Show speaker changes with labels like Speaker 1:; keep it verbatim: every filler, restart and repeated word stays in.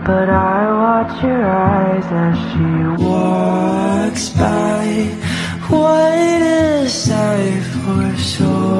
Speaker 1: but I watch your eyes as she walks by. What a sight for sore